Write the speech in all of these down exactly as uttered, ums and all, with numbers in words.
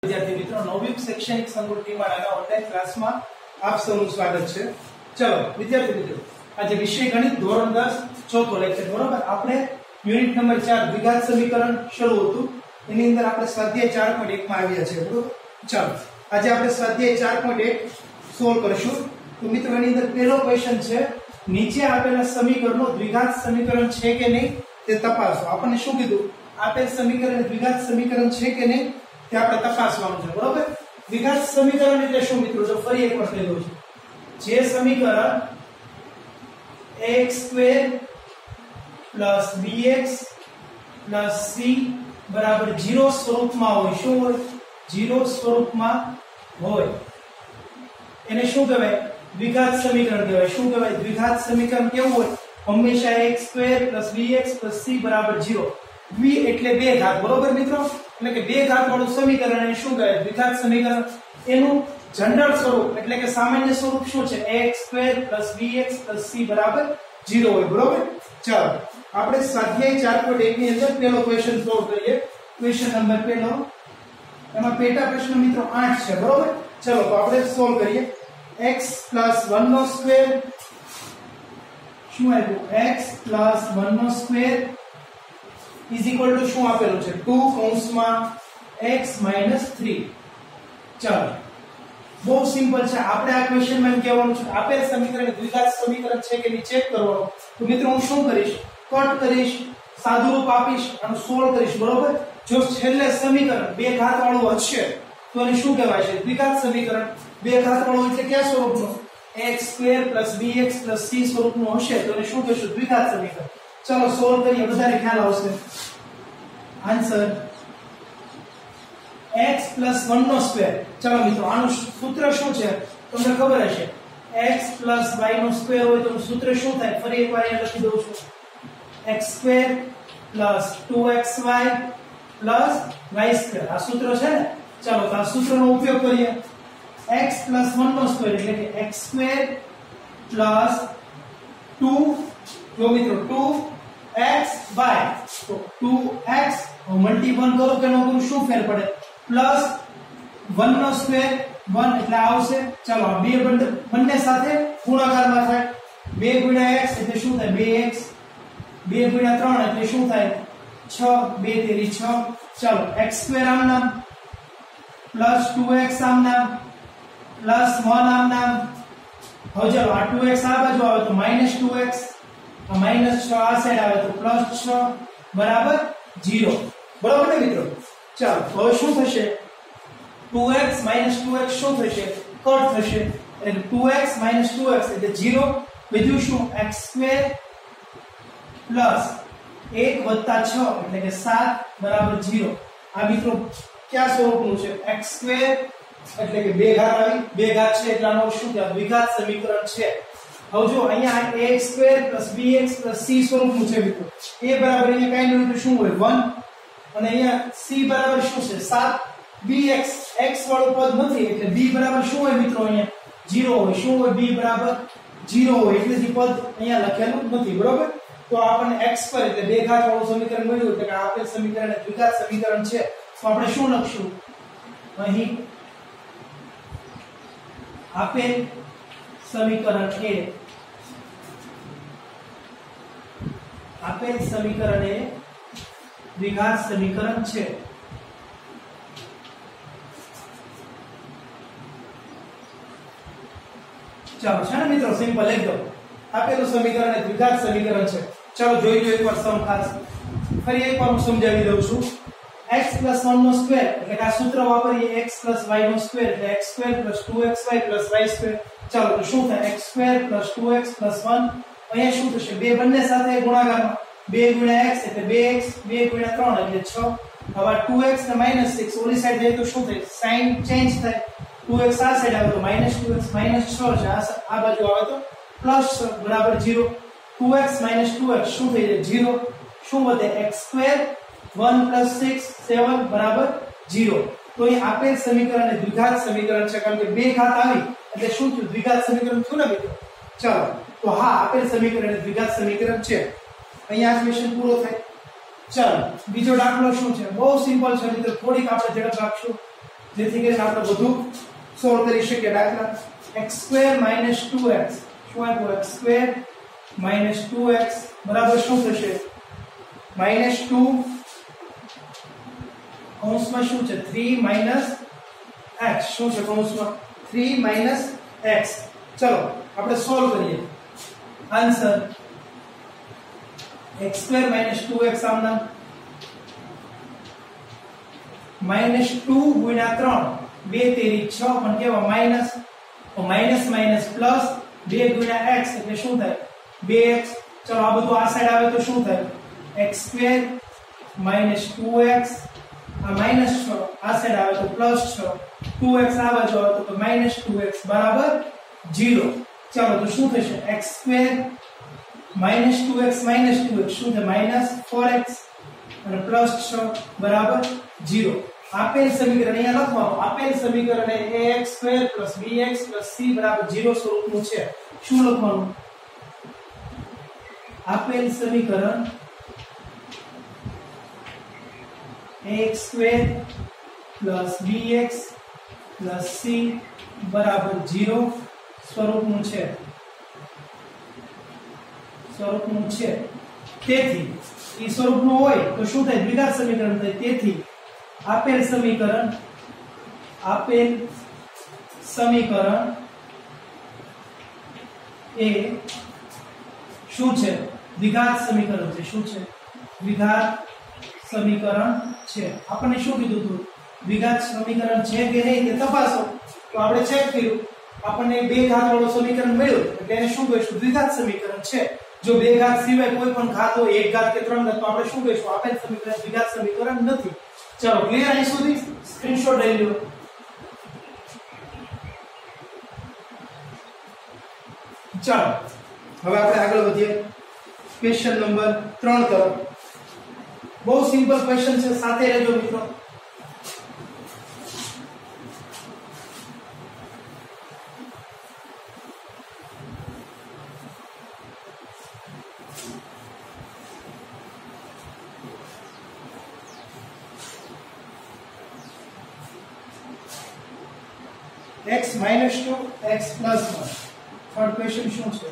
વિદ્યાર્થી મિત્રો નવયુગ શૈક્ષણિક સંગઠનમાં આના ઓનલાઈન ક્લાસમાં આપ સૌનું સ્વાગત છે। ચલો વિદ્યાર્થી મિત્રો આજે વિષય ગણિત ધોરણ દસ ચોથો લેક્ચર બરોબર। આપણે યુનિટ નંબર ચાર દ્વિઘાત સમીકરણ શરૂ હતું એની અંદર આપણે સ્વાધ્યાય ચાર પોઈન્ટ એક માં આવ્યા છે બરોબર। ચાલો આજે આપણે સ્વાધ્યાય ચાર પોઈન્ટ એક સોલ્વ કરીશું। તો મિત્રો એની અંદર પહેલો ક્વેશ્ચન છે નીચે આપેલા સમીકરણો દ્વિઘાત સમીકરણ છે કે નહીં તે તપાસો। આપણને શું કીધું આપેલ સમીકરણ દ્વિઘાત સમીકરણ છે કે નહીં તે આપણે તપાસવાનું છે બરોબર। દ્વિઘાત સમીકરણ એટલે શું મિત્રો જો ફરી એકવાર કહી દઉં છું જે સમીકરણ x square plus bx plus c બરાબર ઝીરો સ્વરૂપમાં હોય શું હોય ઝીરો સ્વરૂપમાં હોય એને શું કહેવાય દ્વિઘાત સમીકરણ કહેવાય। શું કહેવાય દ્વિઘાત સમીકરણ કેવું હોય હંમેશા x square plus bx plus c બરાબર ઝીરો। દ્વિ એટલે બે ઘાત બરોબર મિત્રો એટલે કે બે ઘાત વાળું સમીકરણ એને શું કહેવાય દ્વિઘાત સમીકરણ। એનું જનરલ સ્વરૂપ એટલે કે સામાન્ય સ્વરૂપ શું છે x square plus bx plus c બરાબર ઝીરો હોય બરોબર। ચાલો આપણે સ્વાધ્યાય ચાર પોઈન્ટ એક ની અંદર પહેલો ક્વેશ્ચન સોલ્વ કરીએ। ક્વેશ્ચન નંબર પહેલો એમાં પેટા પ્રશ્ન મિત્રો આઠ છે બરોબર। ચલો તો આપણે સોલ્વ કરીએ। x પ્લસ વન નો સ્ક્વેર શું આવ્યું x પ્લસ વન નો સ્ક્વેર ઇઝ ઇક્વલ ટુ શું આપેલું છે ટુ કૌંસમાં x માઈનસ થ્રી। ચાલો બહુ સિમ્પલ છે આપણે આ ક્વેશ્ચનમાં એમ કહેવાનું છે આપેલ સમીકરણ દ્વિઘાત સમીકરણ છે કે નહીં ચેક કરવાનું। તો મિત્રો હું શું કરીશ કટ કરીશ સાદું રૂપ આપીશ અને સોલ્વ કરીશ બરોબર। જો છેલ્લે સમીકરણ બે ઘાત વાળું હશે તો એને શું કહેવાય છે દ્વિઘાત સમીકરણ। બે ઘાત વાળું એટલે કયા સ્વરૂપનું x square plus bx plus c સ્વરૂપનું હશે તો એને શું કહેશું દ્વિઘાત સમીકરણ। ચલો સોલ્વ કરીએ બધાને ખ્યાલ આવશે। આન્સર x પ્લસ વન નો સ્ક્વેર। ચલો મિત્રો આનું સૂત્ર શું છે તમને ખબર હશે x પ્લસ y નો સ્ક્વેર હોય તો સૂત્ર શું થાય ફરી એકવાર અહીંયા લખી દઉં છું x square plus two x y plus y square આ સૂત્ર છે ને। ચાલો તો આ સૂત્રનો ઉપયોગ કરીએ x પ્લસ વન નો સ્ક્વેર એટલે કે x સ્ક્વેર પ્લસ ટુ જો મિત્રો ટુ એક્સ વાય તો ટુ એક્સ મલ્ટીપલ કરો કે ન કરું શું ફેર પડે પ્લસ વન નો સ્ક્વેર વન એટલે આવશે। ચાલો આ બે બંને સાથે ગુણાકારમાં થાય બે ગુણ્યા x એટલે શું થાય બે એક્સ બે ગુણ્યા ત્રણ એટલે શું થાય છ બે તેરી છ। ચાલો x સ્ક્વેર આમ નામ પ્લસ ટુ એક્સ આમ નામ પ્લસ વન આમ નામ। હવે ચાલો આ ટુ એક્સ આ બાજુ આવે તો માઈનસ ટુ એક્સ આ માઈનસ છ આ સાઈડ આવે તો પ્લસ છ બરાબર ઝીરો બરાબર ને મિત્રો। ચાલો હવે શું થશે two x minus two x શું થશે કટ થશે એટલે two x minus two x એટલે ઝીરો બીજું શું x સ્ક્વેર પ્લસ એક વત્તા છ એટલે કે સાત બરાબર ઝીરો। આ મિત્રો કયા સ્વરૂપનું છે x સ્ક્વેર એટલે કે બે ઘાત આવી બે ઘાત છે એટલે આનો શું કહેવાય દ્વિઘાત સમીકરણ છે। હવે જો અહીંયા ax square plus bx plus c સ્વરૂપનું છે મિત્રો a બરાબર અહીંયા કાઈ નહીં તો શું હોય વન અને અહીંયા c બરાબર શું છે સાત bx x વાળું પદ નથી એટલે b બરાબર શું હોય મિત્રો અહીંયા ઝીરો હોય શું હોય b બરાબર ઝીરો હોય એટલે જે પદ અહીંયા લખેલું નથી બરોબર। તો આપણને x પર એટલે બે ઘાત વાળું સમીકરણ મળ્યું એટલે કે આપેલ સમીકરણ એ દ્વિઘાત સમીકરણ છે તો આપણે શું લખશું અહીં આપેલ સમીકરણ એ આપેલ સમીકરણ એ દ્વિઘાત સમીકરણ છે। ચાલો છે ને મિત્રો સિમ્પલ એકદમ આપેલું સમીકરણ એ દ્વિઘાત સમીકરણ છે। ચાલો જોઈ લો એકવાર સમ ખાસ ફરી એકવાર હું સમજાવી દઉં છું x પ્લસ વન નો સ્ક્વેર એટલે કે આ સૂત્ર વાપરીએ x પ્લસ y નો સ્ક્વેર એટલે x square plus two x y plus y square. ચાલો તો શું થાય x square plus two x plus one અહીંયા શું થશે બે બંને સાથે ગુણાકારમાં બે ગુણ્યા x એટલે બે એક્સ બે ગુણ્યા ત્રણ એટલે છ। હવે ટુ એક્સ ને માઈનસ સિક્સ ઓલી સાઈડ જાય તો શું થાય સાઈન ચેન્જ થાય ટુ એક્સ આ સાઈડ આવે તો માઈનસ ટુ એક્સ માઈનસ છ છે આ બાજુ આવે તો પ્લસ બરાબર zero two x minus two x શું થઈ જાય ઝીરો શું વધે x square one plus six seven બરાબર ઝીરો। તો અહીં આપેલ સમીકરણ એ દ્વિઘાત સમીકરણ છે કારણ કે બે ઘાત આવી એટલે શું થયું દ્વિઘાત સમીકરણ થયું ને મિત્રો। ચાલો તો હા આપેલ સમીકરણ એ દ્વિઘાત સમીકરણ છે। અહીંયા આ ક્વેશ્ચન પૂરો થાય। ચાલો બીજો દાખલો શું છે બહુ સિમ્પલ છે મિત્રો થોડીક આપણે ઝડપ રાખશું। જેથી કરીને આપણે બધું સોલ્વ કરી શકીએ. દાખલા x square minus two x શું આપ્યું? x square minus two x બરાબર શું થશે? માઈનસ ટુ કૌંસમાં શું છે? થ્રી માઈનસ x શું છે કૌંસમાં? Three minus x. ચલો આપણે સોલ્વ કરીએ. Answer x square minus two x આમના માઈનસ ટુ ગુણ્યા ત્રણ બે તેરી છ પણ કેવા માઈનસ તો માઈનસ માઈનસ પ્લસ બે ગુણ્યા x એટલે શું થાય? બે એક્સ. ચલો આ બધું આ સાઈડ આવે તો શું થાય? x square minus two x આ માઈનસ છ આ સાઈડ આવે તો પ્લસ છ ટુ એક્સ આ બાજુ આવે તો માઈનસ ટુ એક્સ બરાબર ઝીરો. ચાલો તો શું થશે? x square minus two x minus two x શું થાય? માઈનસ ફોર એક્સ અને પ્લસ છ બરાબર ઝીરો. આપેલ સમીકરણ અહીંયા લખવાનું. આપેલ સમીકરણ એ ax square plus bx plus c બરાબર ઝીરો સ્વરૂપનું છે. શું લખવાનું? આપેલ સમીકરણ ax square plus bx plus c બરાબર ઝીરો સ્વરૂપનું છે. સ્વરૂપનું છે. તેથી એ સ્વરૂપનું હોય તો શું થાય? દ્વિઘાત સમીકરણ થાય. તેથી આપેલ સમીકરણ આપેલ સમીકરણ એ શું છે? દ્વિઘાત સમીકરણ છે. શું છે? દ્વિઘાત સમીકરણ છે. આપણને શું કીધું હતું? દ્વિઘાત સમીકરણ છે કે નહીં તે તપાસો. તો આપણે ચેક કર્યું, આપણને બે ઘાત વાળું સમીકરણ મળ્યું એટલે એને શું કહીશું? દ્વિઘાત સમીકરણ છે. જો બે ઘાત સિવાય કોઈ પણ ઘાત હોય, એક ઘાત કે ત્રણ ઘાત, તો આપણે શું કહીશું? આપેલ સમીકરણ દ્વિઘાત સમીકરણ નથી. ચલો ક્લિયર? અહીં સુધી સ્ક્રીનશોટ લઈ લો. ચાલો હવે આપણે આગળ વધીએ ક્વેશ્ચન નંબર ત્રણ તરફ. બહુ સિમ્પલ ક્વેશ્ચન છે, સાથે રહેજો મિત્રો. x minus two x plus one. Third question શું છે?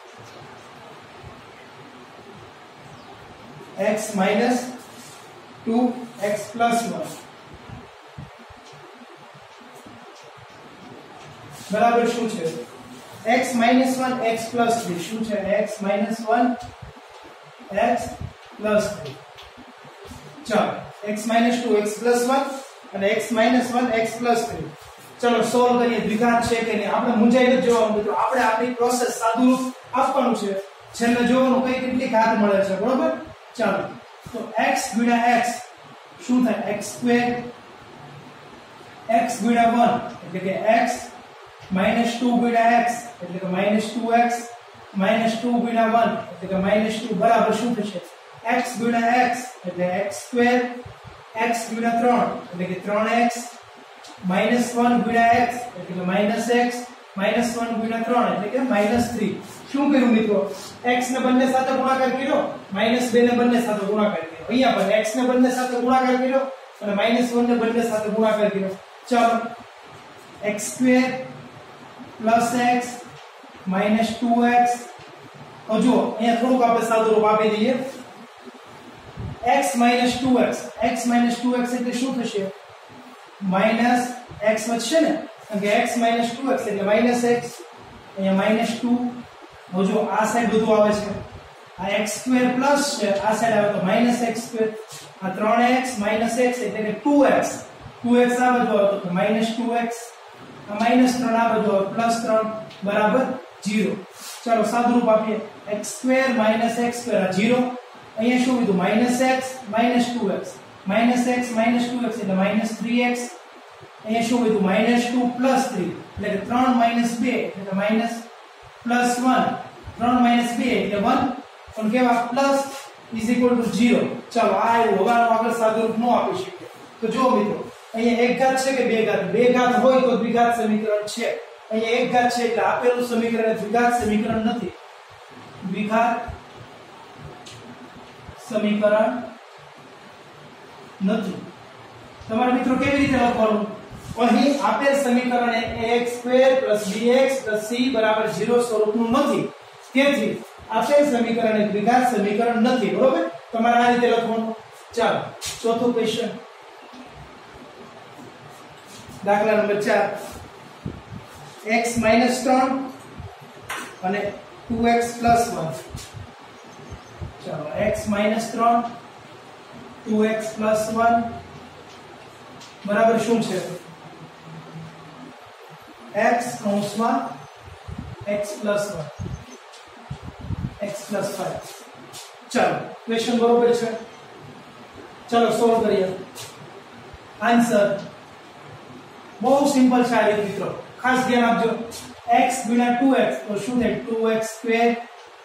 x minus two x plus one બરાબર શું છે? x minus one x plus three શું છે? x minus one x plus three. ચાલો x minus two x plus one અને x minus one x plus three. ચલો સોલ્વ કરીએ. દ્વિઘાત છે કે નહીં આપણે મુંજાઈ નથી જોવાનું મિત્રો. આપણે આપણી પ્રોસેસ સાદું આપવાનું છે, છેલ્લે જોવાનું કઈ કેટલી ઘાત મળે છે. બરોબર? ચાલો તો x ગુણ્યા x શું થાય? x સ્ક્વેર x ગુણ્યા one એટલે કે x minus two ગુણ્યા x એટલે કે minus two x minus two ગુણ્યા one એટલે કે minus two બરાબર શું થશે? x ગુણ્યા x એટલે x સ્ક્વેર x ગુણ્યા ત્રણ એટલે કે ત્રણ x minus one ગુણ્યા x એટલે કે minus x minus one ગુણ્યા ત્રણ એટલે કે minus three. શું કર્યું મિત્રો? x ને બંને સાથે ગુણાકાર કર્યો, minus બે ને બંને સાથે ગુણાકાર કર્યો. અહીંયા પણ x ને બંને સાથે ગુણાકાર કર્યો અને minus one ને બંને સાથે ગુણાકાર કર્યો. ચાલો x square plus x minus two x. તો જો અહીંયા થોડુંક આપણે સાદું રૂપ આપી દઈએ. x minus two x x minus two x એટલે શું થશે? માઈનસ x વધશે ને, કારણ કે x minus two x એટલે માઈનસ x, અહીંયા માઈનસ two. હવે જો આ સાઈડ બધું આવે છે, આ x સ્ક્વેર પ્લસ છે, આ સાઈડ આવે તો માઈનસ x સ્ક્વેર. આ ત્રણ x માઈનસ x એટલે કે two x. two x આ બાજુ આવે તો માઈનસ two x. આ માઈનસ ત્રણ આ બાજુ આવે પ્લસ ત્રણ બરાબર ઝીરો. ચાલો સાદું રૂપ આપીએ. x square minus x square આ ઝીરો. અહીંયા શું કીધું? Minus x minus two x. Minus x minus two x એટલે માઈનસ three x. અહીંયા શું કીધું? માઈનસ two પ્લસ three એટલે કે ત્રણ માઈનસ બે એટલે માઈનસ પ્લસ one. ત્રણ માઈનસ બે એટલે one પણ કેવા? Plus is equal to zero. ચાલો આ આવ્યું. હવે આનો આગળ સાદું રૂપ ન આપી શકીએ. તો જો મિત્રો અહીંયા એક ઘાત છે કે બે ઘાત? બે ઘાત હોય તો દ્વિઘાત સમીકરણ છે. અહીંયા એક ઘાત છે એટલે આપેલું સમીકરણ દ્વિઘાત સમીકરણ નથી. દ્વિઘાત સમીકરણ નથી. તમારે મિત્રો કેવી રીતે લખવાનું? અહીં આપેલ સમીકરણ એ ax square plus bx plus c બરાબર ઝીરો સ્વરૂપનું નથી, તેથી આપેલ સમીકરણ એક દ્વિઘાત સમીકરણ નથી. બરોબર, તમારે આ રીતે લખવાનું. ચાલો ચોથું ક્વેશ્ચન, દાખલા નંબર ચાર. x માઈનસ ત્રણ અને ટુ એક્સ પ્લસ વન. ચાલો x માઈનસ ત્રણ ટુ એક્સ પ્લસ વન બરાબર શું છે? x કૌંસમાં x plus one, x plus five. ચાલો ક્વેશ્ચન બરોબર છે. ચાલો સોલ્વ કરીએ. આન્સર બહુ સિમ્પલ છે આ રીતે મિત્રો, ખાસ ધ્યાન આપજો. x ગુણ્યા ટુ એક્સ તો શું થાય? Two x square.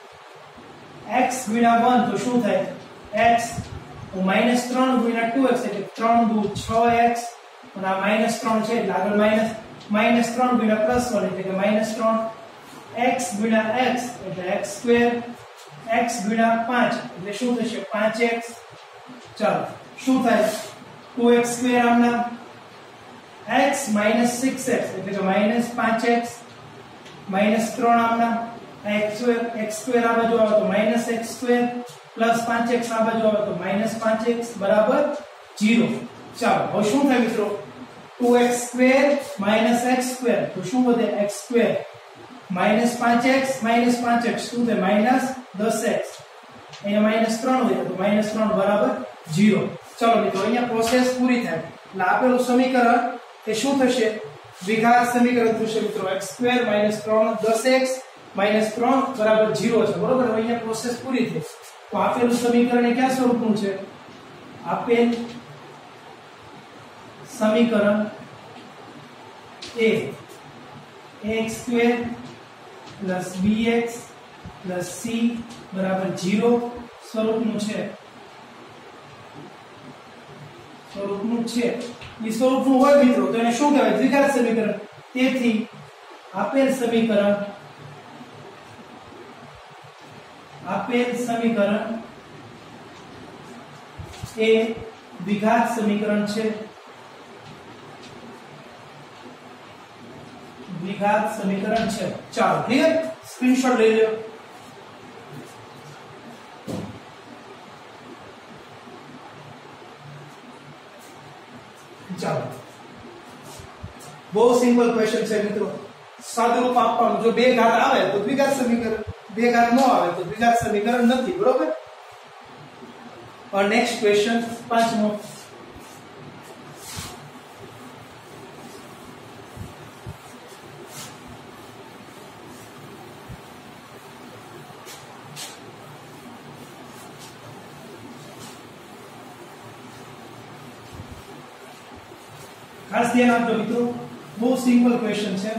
x ગુણ્યા વન તો શું થાય? x. તો માઈનસ ત્રણ ગુણ્યા ટુ એક્સ એટલે ત્રણ દુ છ એક્સ, અને આ માઈનસ ત્રણ છે એટલે આગળ માઈનસ. માઈનસ ત્રણ ગુણ્યા પ્લસ વન એટલે કે માઈનસ ત્રણ. x ગુણ્યા x એટલે x સ્ક્વેર. x ગુણ્યા પાંચ એટલે શું થશે? પાંચ એક્સ. ચાલો શું થાય? ટુ એક્સ સ્ક્વેર આમના, x માઈનસ સિક્સ એક્સ એટલે કે માઈનસ પાંચ એક્સ, માઈનસ ત્રણ આમના, x સ્ક્વેર x સ્ક્વેર આ બાજુ આવે તો માઈનસ x સ્ક્વેર પ્લસ પાંચ એક્સ આ બાજુ આવે તો માઈનસ પાંચ એક્સ બરાબર ઝીરો. ચાલો હવે શું થાય મિત્રો? Two x square minus x square તો શું વધે? x સ્ક્વેર માઈનસ પાંચ એક્સ માઈનસ પાંચ એક્સ શું થાય? માઈનસ દસ એક્સ. અહીંયા માઈનસ ત્રણ હોય તો માઈનસ ત્રણ બરાબર ઝીરો. ચાલો મિત્રો અહીંયા પ્રોસેસ પૂરી થાય એટલે આપેલું સમીકરણ એ શું થશે? દ્વિઘાત સમીકરણ થશે મિત્રો. x સ્ક્વેર માઈનસ ત્રણ દસ એક્સ માઈનસ ત્રણ બરાબર ઝીરો છે. બરોબર, હવે અહીંયા પ્રોસેસ પૂરી થઈ. તો આપેલું સમીકરણ એ કયા સ્વરૂપનું છે? આપેલ સમીકરણ એ ax square plus bx plus c બરાબર ઝીરો સ્વરૂપનું છે. સ્વરૂપનું છે. એ સ્વરૂપનું હોય મિત્રો તો એને શું કહેવાય? દ્વિઘાત સમીકરણ. તેથી આપેલ સમીકરણ આપેલ સમીકરણ એ દ્વિઘાત સમીકરણ છે. દ્વિઘાત સમીકરણ છે. ચાલો ક્લિયર, સ્ક્રીનશોટ લઈ લો. ચાલો બહુ સિમ્પલ ક્વેશ્ચન છે મિત્રો. સાદુરૂપ આપવાનું. જો બે ઘાત આવે તો દ્વિઘાત સમીકરણ, બે ઘાત ન આવે તો દ્વિઘાત સમીકરણ નથી. બરોબર. और नेक्स्ट क्वेश्चन પાંચમો. खास ध्यान आपको मित्रों, बहुत सिंपल क्वेश्चन है.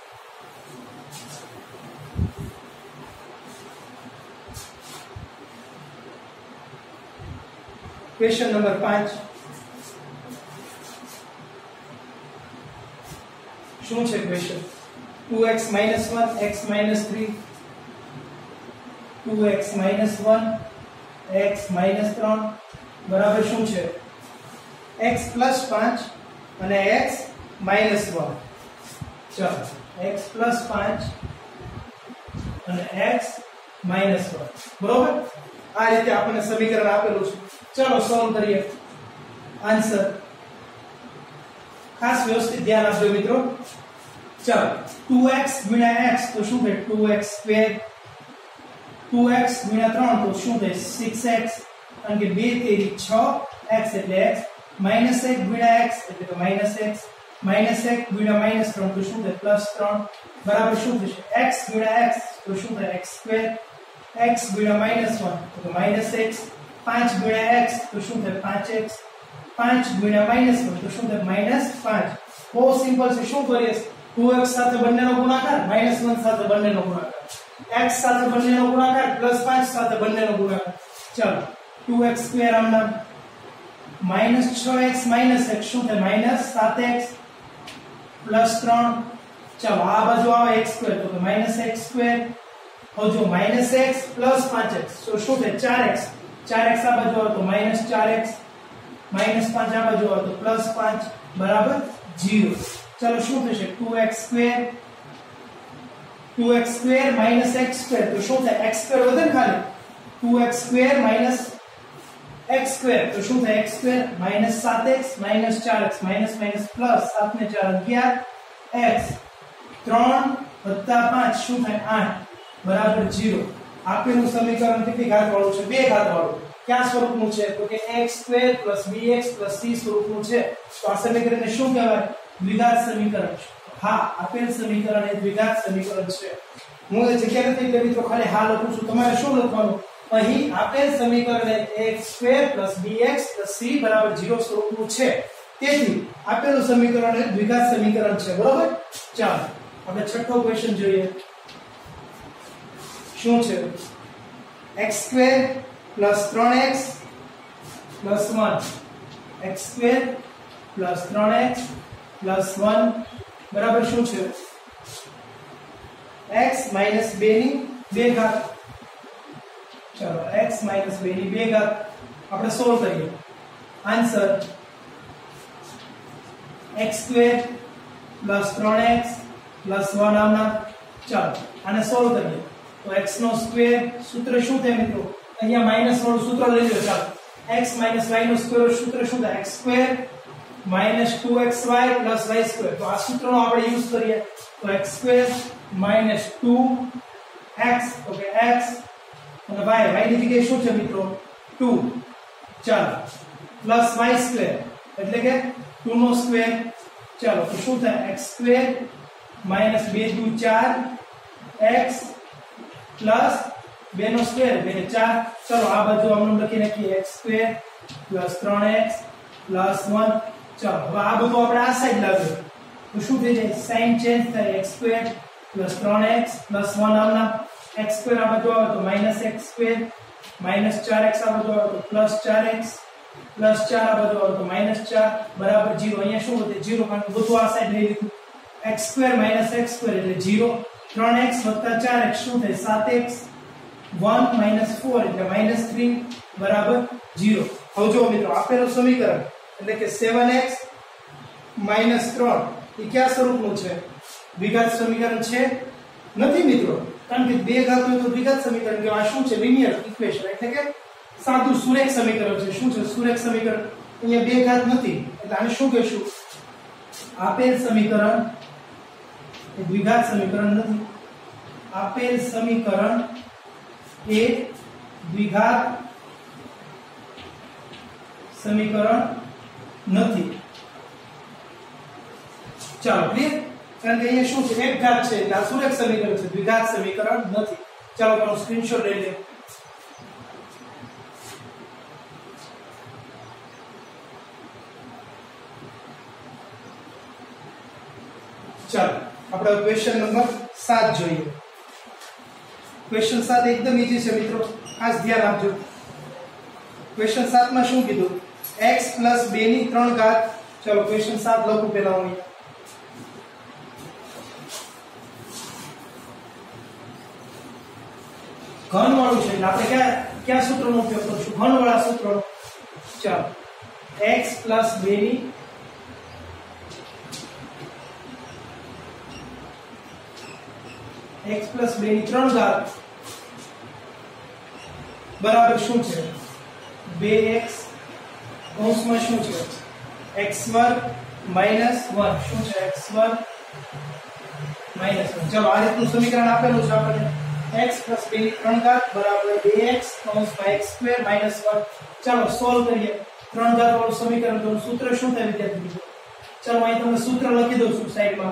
क्वेश्चन नंबर पांच. શું છે question? Two x minus one, x minus three, two x minus one, x minus ત્રણ બરાબર શું છે? x પ્લસ પાંચ અને x માઇનસ વન. ચાલો x પ્લસ પાંચ અને x માઇનસ વન. બરોબર, આ રીતે આપણને સમીકરણ આપેલું છે. ચલો સોલ્વ કરીએ. આન્સર ખાસ વ્યવસ્થિત ધ્યાન આપજો મિત્રો. ચાલો टू एक्स ગુણ્યા x તો શું થાય? Two x square. Two x ગુણ્યા ત્રણ તો શું થાય? Six x. કારણ કે બે તેરી છ, x એટલે x. માઈનસ એક ગુણ્યા x એટલે કે માઈનસ x. માઈનસ એક ગુણ્યા માઈનસ ત્રણ તો શું થાય? પ્લસ ત્રણ બરાબર શું થશે? x ગુણ્યા x તો શું થાય? x square. x ગુણ્યા માઈનસ વન તો માઈનસ x. પાંચ ગુણ્યા x તો શું થાય? પાંચ x. પાંચ ગુણ્યા માઈનસ વન તો શું થાય? માઈનસ પાંચ. બહુ સિમ્પલ છે. શું કરીએ? टू एक्स સાથે બંનેનો ગુણાકાર, માઈનસ વન સાથે બંનેનો ગુણાકાર, x સાથે બંનેનો ગુણાકાર, પ્લસ પાંચ સાથે બંનેનો ગુણાકાર. ચાલો टू एक्स સ્ક્વેર આમના માઈનસ છ એક્સ માઈનસ x શું થાય? માઈનસ સાત એક્સ પ્લસ ત્રણ. ચાલો આ બાજુ આવે x સ્ક્વેર તો કે માઈનસ x સ્ક્વેર. હવે જો માઈનસ x પ્લસ પાંચ એક્સ તો શું થાય? ચાર એક્સ. ચાર એક્સ આ બાજુ આવે તો માઈનસ ચાર એક્સ. માઈનસ પાંચ આ બાજુ આવે તો પ્લસ પાંચ બરાબર जीरो चलो શું થશે two x square two x square minus x square तो શું થાય x સ્ક્વેર વધે ને ખાલી two x square minus x square तो શું થાય x स्क्वायर माइनस सात एक्स माइनस चार एक्स माइनस माइनस प्लस सात ने चार अगियार x ત્રણ વત્તા પાંચ શું થાય આઠ બરાબર जीरो આપેલું સમીકરણ કેટલી ઘાત વાળું છે બે ઘાત વાળું ક્યાં સ્વરૂપનું છે તો કે x square plus bx plus c સ્વરૂપનું છે તો આ સમીકરણને શું કહેવાય દ્વિઘાત સમીકરણ હા આપેલ સમીકરણ એ દ્વિઘાત સમીકરણ છે હું એ જગ્યા નથી એટલે મિત્રો ખાલી હા લખું છું તમારે શું લખવાનું અહીં આપેલ સમીકરણ એ x square plus bx plus c બરાબર जीरो સ્વરૂપનું છે તેથી આપેલું સમીકરણ એ દ્વિઘાત સમીકરણ છે બરાબર ચાલો આપણે છઠ્ઠો ક્વેશ્ચન જોઈએ શું છે x square plus three x plus one x square plus three x plus one बराबर શું છે x माइनस टू ની બે ઘાત ચલો x माइनस टू ની બે ઘાત આપણે સોલ્વ કરીએ answer x square plus three x plus one આવના ચાલો આને સોલ્વ કરીએ તો x નો સ્ક્વેર સૂત્ર શું થાય મિત્રો અહીંયા માઈનસ વાળું સૂત્ર લઈ લો ચાલો x માઈનસ y નો સ્ક્વેર સૂત્ર શું થાય x square minus two x y plus y square તો આ સૂત્રનો આપણે યુઝ કરીએ તો x square minus two x okay x અને y y ની જગ્યાએ શું છે મિત્રો टू ચાલો પ્લસ y સ્ક્વેર એટલે કે टू નો સ્ક્વેર ચાલો તો શું થાય x સ્ક્વેર માઈનસ टू દુ चार x પ્લસ બે નો સ્ક્વેર બે ને ચાર ચલો આ બાજુ આપણે લખી નાખીએ x square plus three x plus one ચલો હવે આ બધું આપણે આ સાઈડ લાવીએ તો શું થઈ જાય સાઈન ચેન્જ થાય x square plus three x plus one આવના x સ્ક્વેર આ બાજુ આવે તો minus x square minus four x આ બાજુ આવે તો plus four x plus four આ બાજુ આવે તો માઈનસ फोर બરાબર जीरो અહીંયા શું વધે जीरो કારણ કે બધું આ સાઈડ લઈ લીધું x square minus x square એટલે जीरो थ्री एक्स વત્તા फोर एक्स શું થાય सात एक्स वन माइनस फोर એટલે माइनस थ्री બરાબર जीरो હવે જો મિત્રો આપેલું સમીકરણ એટલે કે सेवन एक्स માઈનસ थ्री એ કયા સ્વરૂપનું છે દ્વિઘાત સમીકરણ છે નથી મિત્રો કારણ કે બે ઘાત હોય તો દ્વિઘાત સમીકરણ કે આ શું છે લિનિયર ઇક્વેશન એટલે કે સાદું સુરેખ સમીકરણ છે શું છે સુરેખ સમીકરણ અહીંયા બે ઘાત નથી એટલે આને શું કહેશું આપેલ સમીકરણ એ દ્વિઘાત સમીકરણ નથી આપેલ સમીકરણ એ દ્વિઘાત સમીકરણ નથી ચાલો ક્લિયર કારણ કે અહીંયા શું છે એક ઘાત છે એટલે આ સુરેખ સમીકરણ છે દ્વિઘાત સમીકરણ નથી ચાલો આપણે સ્ક્રીનશોટ લઈ લઈએ ચાલો આપણે ક્વેશ્ચન નંબર सात જોઈએ क्वेश्चन सात एकदम इजी છે મિત્રો ખાસ ધ્યાન આપજો क्वेश्चन सात માં શું કીધું x પ્લસ टू ની ત્રણ ઘાત ચલો क्वेश्चन सात લખું પહેલા હું ઘન વાળું છે એટલે આપણે કયા કયા સૂત્રનો ઉપયોગ કરશું ઘન વાળા સૂત્રનો ચાલો x પ્લસ टू ની x प्लस टू ની ત્રણ ઘાત બરાબર શું છે टू एक्स કૌંસમાં શું છે x વર્ગ માઈનસ वन શું છે x વર્ગ માઈનસ वन ચલો આ રીતનું સમીકરણ આપેલું છે આપણે x પ્લસ टू ની ત્રણ ઘાત બરાબર टू एक्स કૌંસમાં x સ્ક્વેર માઈનસ वन ચલો સોલ્વ કરીએ ત્રણ ઘાત વાળું સમીકરણ તો સૂત્ર શું થાય વિદ્યાર્થી મિત્રો ચલો અહીં તમને સૂત્ર લખી દઉં છું સાઈડમાં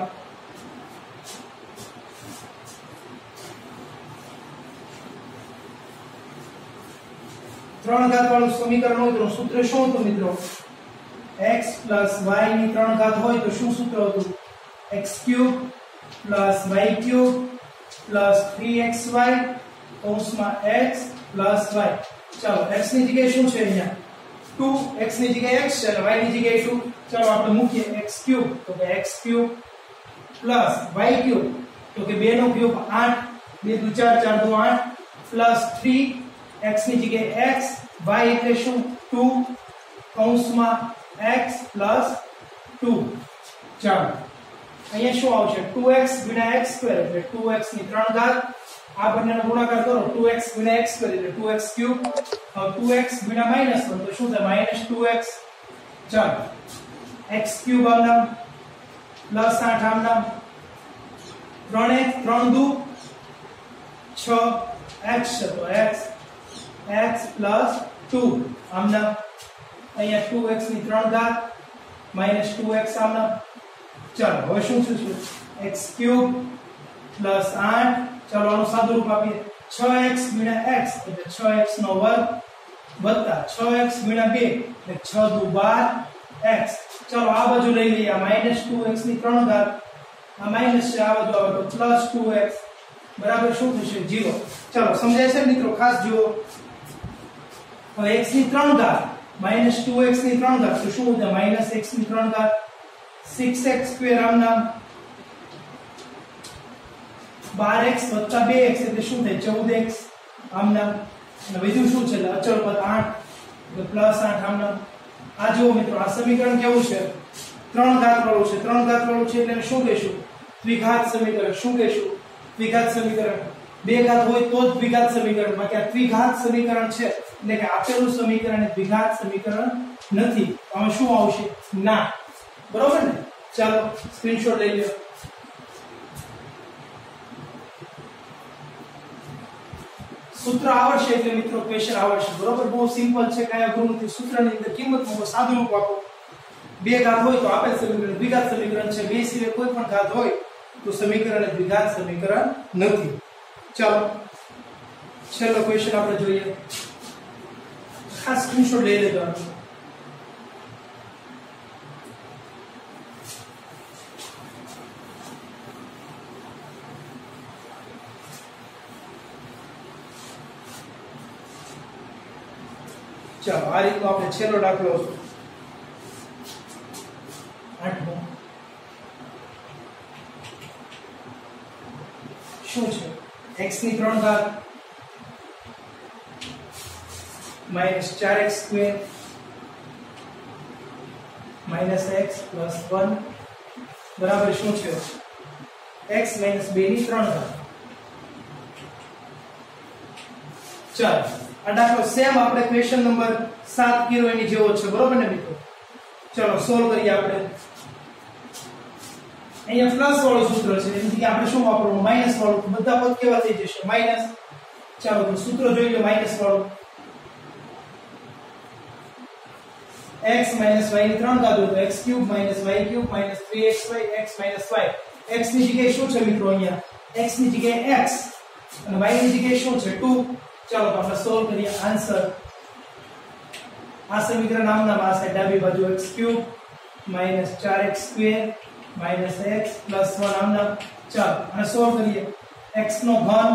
ત્રણ ઘાત વાળું સમીકરણ હોય તો સૂત્ર શું હતું મિત્રો x પ્લસ y ની ત્રણ ઘાત હોય તો શું સૂત્ર હતું x cube plus y cube plus three x y કૌંસમાં x પ્લસ y ચાલો x ની જગ્યાએ શું છે અહીંયા टू x ની જગ્યાએ x છે અને y ની જગ્યાએ टू ચાલો આપણે મૂકીએ x ક્યુબ તો કે x cube plus y cube તો કે બે નો ક્યુબ आठ બે દુ चार चार દુ आठ પ્લસ थ्री x ની જગ્યાએ x y એટલે શું टू કૌંસમાં x પ્લસ टू ચાલો અહીંયા શું આવશે ટુ એક્સ ગુણ્યા એક્સ સ્ક્વેર એટલે ટુ એક્સ ની ત્રણ ઘાત આ બંનેનો ગુણાકાર કરો ટુ એક્સ ગુણ્યા એક્સ સ્ક્વેર એટલે ટુ એક્સ ક્યુબ હવે ટુ એક્સ ગુણ્યા માઈનસ વન તો શું થાય માઈનસ ટુ એક્સ ચાલો x ક્યુબ આવનાર પ્લસ આઠ આવનાર ત્રણ એક ત્રણ દુ છ x છે તો x x પ્લસ ટુ આવનાર અહીંયા ટુ એક્સ ની ત્રણ ઘાત માઈનસ ટુ એક્સ આવનાર ચાલો હવે શું થશે x ક્યુબ પ્લસ આઠ ચાલો આનું સાદું રૂપ આપીએ છ એક્સ ગુણ્યા x એટલે છ એક્સ નો વર્ગ વત્તા છ એક્સ ગુણ્યા બે એટલે છ દુ બાર x ચાલો આ બાજુ લઈ લઈએ આ માઈનસ ટુ એક્સ ની ત્રણ ઘાત આ માઈનસ છે આ બાજુ આવે તો પ્લસ ટુ એક્સ બરાબર શું થશે ઝીરો ચાલો સમજાય છે મિત્રો ખાસ જુઓ હવે x ની ત્રણ ઘાત માઈનસ ટુ એક્સ ની ત્રણ ઘાત તો શું થાય માઈનસ x ની ત્રણ ઘાત સિક્સ એક્સ સ્ક્વેર આમના બાર એક્સ વત્તા બે એક્સ એટલે શું થાય ચૌદ એક્સ આમના અને બીજું શું છે એટલે અચળ પદ આઠ એટલે પ્લસ આઠ આમના આ જુઓ મિત્રો આ સમીકરણ કેવું છે ત્રણ ઘાત વાળું છે ત્રણ ઘાત વાળું છે એટલે શું કહીશું દ્વિઘાત સમીકરણ શું કહીશું દ્વિઘાત સમીકરણ બે ઘાત હોય તો જ દ્વિઘાત સમીકરણ બાકી આ દ્વિઘાત સમીકરણ છે એટલે કે આપેલું સમીકરણ એ દ્વિઘાત સમીકરણ નથી આમાં શું આવશે ના બરોબર ને ચાલો સ્ક્રીનશોટ લઈ લો સૂત્ર આવડશે એટલે મિત્રો ક્વેશ્ચન આવડશે બરોબર બહુ સિમ્પલ છે કઈ અઘરું નથી સૂત્રની અંદર કિંમત મૂકો સાદું રૂપ આપો બે ઘાત હોય તો આપેલ સમીકરણ દ્વિઘાત સમીકરણ છે બે સિવાય કોઈ પણ ઘાત હોય તો સમીકરણ એ દ્વિઘાત સમીકરણ નથી ચાલો છેલ્લો ક્વેશ્ચન આપણે જોઈએ ખાસ સ્ક્રીનશોટ લઈ લેજો ચાલો આ રીતનો આપણે છેલ્લો દાખલો આઠમો શું છે x ની ત્રણ ઘાત માઈનસ ચાર x square minus x plus one બરાબર શું છે x માઈનસ બે ની ત્રણ ઘાત ચાલો આ દાખલો સેમ આપણે ક્વેશ્ચન નંબર સાત કર્યો એની જેવો છે બરોબર ને મિત્રો ચલો સોલ્વ કરીએ આપણે અહીંયા પ્લસ વાળું સૂત્ર છે એની આપણે શું વાપરવું માઈનસ વાળું બધા પદ કેવા થઈ જશે માઈનસ ચાલો તો સૂત્ર જોઈ લો માઈનસ વાળું x y ની ત્રણ ઘાત હોય તો x cube minus y cube minus three x y x minus y x ની જગ્યાએ શું છે મિત્રો અહીંયા x ની જગ્યાએ x અને y ની જગ્યાએ શું છે ટુ ચાલો તો આપણે સોલ્વ કરીએ આન્સર આ સમીકરણ નામના પાસે ડાબી બાજુ x ક્યુબ માઈનસ ચાર x square minus x plus one આમના ચાલો અને સોલ્વ કરીએ x નો ઘન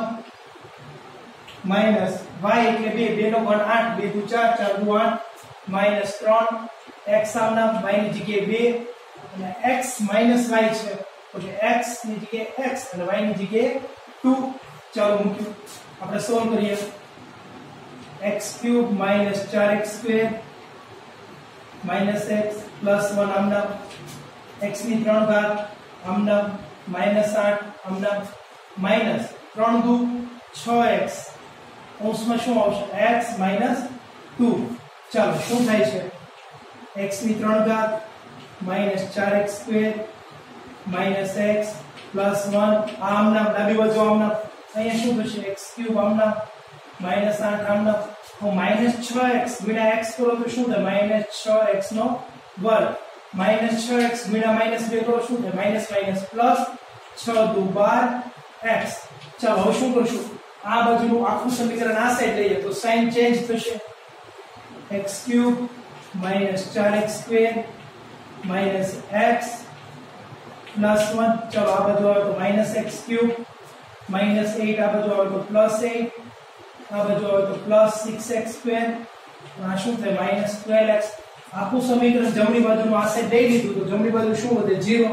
માઈનસ y એટલે બે બે નો ઘન આઠ બે દુ ચાર ચાર દુ આઠ માઈનસ ત્રણ x આમના y ની જગ્યાએ બે અને x માઈનસ y છે એટલે x ની જગ્યાએ x અને y ની જગ્યાએ ટુ ચાલો મૂક્યું આપણે સોલ્વ કરીએ x ક્યુબ માઈનસ ચાર x square minus x plus one આમના x ની ત્રણ ઘાત આમના માઈનસ આઠ આમના માઈનસ ત્રણ દુ છ એક્સ કૌંસમાં શું આવશે x માઈનસ ટુ ચાલો શું થાય છે x ની ત્રણ ઘાત માઈનસ ચાર x square minus x plus one આમના ડાબી બાજુ આમના અહીંયા શું થશે x ક્યુબ આમના માઈનસ આઠ આમના તો માઈનસ છ એક્સ ગુણ્યા x કરો તો શું થાય માઈનસ છ એક્સ નો વર્ગ માઈનસ છ એક્સ ગુણ્યા માઈનસ બે કરો શું થાય માઈનસ માઈનસ પ્લસ છ દુ બાર એક્સ ચાલો હવે શું કરશું આ બાજુનું આખું સમીકરણ આ સાઈડ લઈએ તો સાઈન ચેન્જ થશે x ક્યુબ માઈનસ ચાર x square minus x plus one ચાલો આ બાજુ આવે તો minus x cube minus eight આ બાજુ આવે તો પ્લસ એટ આ બાજુ આવે તો પ્લસ સિક્સ એક્સ સ્ક્વેર આ શું થાય માઈનસ ટ્વેલ્વ એક્સ આખું સમીકરણ જમણી બાજુનું આ સાઈડ લઈ લીધું તો જમણી બાજુ શું વધે ઝીરો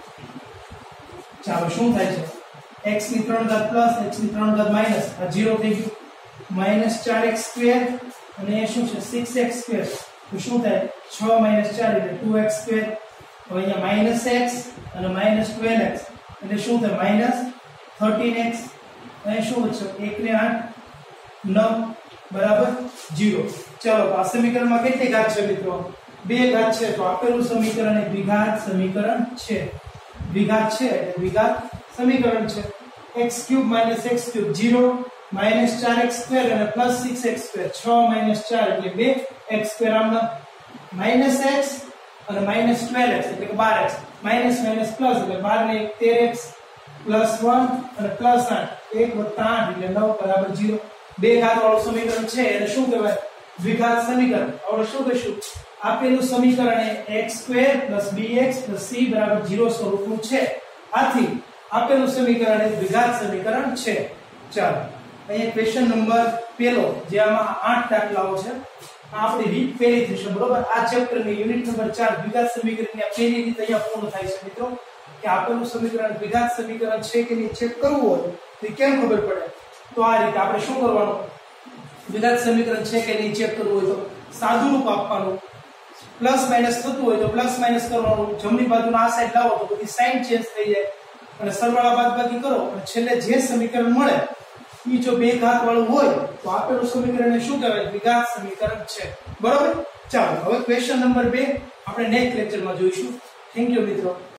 ચાલો શું થાય છે x ની ત્રણ ઘાત પ્લસ x ની ત્રણ ઘાત માઈનસ આ ઝીરો થઈ ગયું માઈનસ ચાર એક્સ સ્ક્વેર અને એ શું છે સિક્સ એક્સ સ્ક્વેર તો શું થાય છ માઈનસ ચાર એટલે ટુ એક્સ સ્ક્વેર હવે અહીંયા માઇનસ એક્સ અને માઇનસ ટ્વેલ્વ એક્સ એટલે શું થાય માઇનસ થર્ટીન એક્સ. અહીં શું છે એક ને આઠ નવ બરાબર ઝીરો. ચલો આ સમીકરણમાં કેટલી ઘાત છે મિત્રો? બે ઘાત છે. તો આપેલું સમીકરણ એ દ્વિઘાત સમીકરણ છે. દ્વિઘાત છે એટલે દ્વિઘાત સમીકરણ છે. x cube minus x cube zero minus ચાર એક્સ સ્ક્વેર અને પ્લસ સિક્સ એક્સ સ્ક્વેર છ માઇનસ ચાર એટલે બે એક્સ સ્ક્વેર આમના માઇનસ એક્સ અને માઇનસ ટ્વેલ્વ એક્સ એટલે કે બાર એક્સ માઇનસ માઇનસ પ્લસ એટલે બાર ને એક તેર એક્સ પ્લસ વન અને પ્લસ આઠ એક વત્તા આઠ એટલે નવ બરાબર ઝીરો. બે ઘાત વાળું સમીકરણ છે એને શું કહેવાય? દ્વિઘાત સમીકરણ. આપણે શું કહીશું? આપેલું સમીકરણ એ x square plus bx plus c બરાબર ઝીરો સ્વરૂપનું છે. આથી આપેલું સમીકરણ એ દ્વિઘાત સમીકરણ છે. ચાલો અહીંયા ક્વેશ્ચન નંબર પહેલો જે આમાં આઠ દાખલાઓ છે આ આપણી રીત પહેલી થશે બરોબર. આ ચેપ્ટરની યુનિટ નંબર ચાર દ્વિઘાત સમીકરણની આ પહેલી રીત અહીંયા પૂર્ણ થાય છે મિત્રો કે આપેલું સમીકરણ દ્વિઘાત સમીકરણ છે કે નહીં ચેક કરવું હોય તો કેમ ખબર પડે? તો આ રીતે આપણે શું કરવાનું? દ્વિઘાત સમીકરણ છે કે નહીં ચેક કરવું હોય તો સાદું રૂપ આપવાનું. પ્લસ માઇનસ થતું હોય તો પ્લસ માઇનસ કરવાનું. જમણી બાજુના આ સાઈડ લાવો તો બધી સાઈન ચેન્જ થઈ જાય અને સરવાળા બાદબાકી કરો અને છેલ્લે જે સમીકરણ મળે ઈ જો બે ઘાત વાળું હોય તો આપેલું સમીકરણ શું કહેવાય? દ્વિઘાત સમીકરણ છે બરોબર. ચાલો હવે ક્વેશ્ચન નંબર બે આપણે નેક્સ્ટ લેક્ચરમાં જોઈશું. થેન્ક યુ મિત્રો.